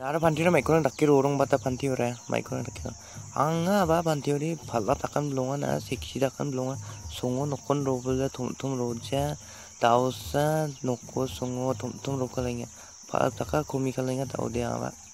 Ada panti na maikon dakir orang bata panti ora maikon dakir. Anga ba panti ori phala takan belonga na seksi takan belonga songo nokon robela tum roja tausa noko songo tum rokalenya phala taka komi kalenya tau dia ba.